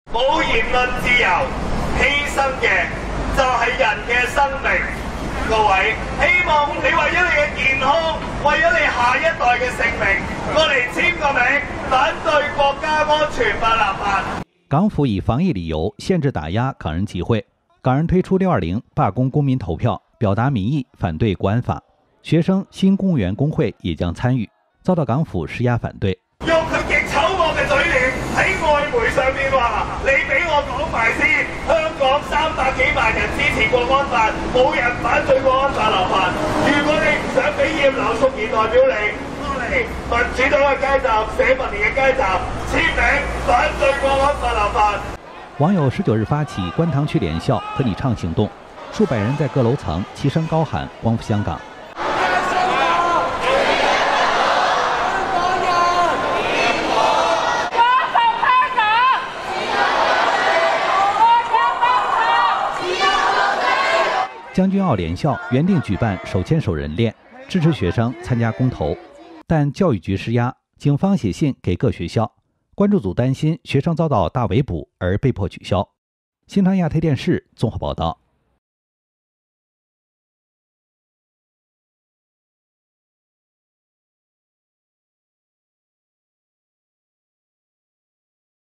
冇言論自由，犧牲嘅就係人嘅生命。各位，希望你為咗你嘅健康，為咗你下一代嘅性命，過嚟簽個名，反對國家安全法立法。 港府以防疫理由限制打压港人集会，港人推出620罢工公民投票，表达民意，反對國安法。學生新公務員工會也將參與，遭到港府施壓反對。 用佢極醜惡嘅嘴臉喺外媒上面話：你俾我講埋先，香港300幾萬人支持國安法，冇人反對國安法立法。如果你唔想俾葉劉淑儀代表你過嚟民主黨嘅街站、社民連嘅街站簽名反對國安法立法。 網友19日發起觀塘區聯校和你唱行動，數百人在各樓層齊聲高喊光復香港。將軍澳聯校原定舉辦手牽手人鏈，支持學生參加公投，但教育局施壓，警方寫信給各學校，關注組擔心學生遭到大圍捕而被迫取消。新唐亞太電視綜合報道。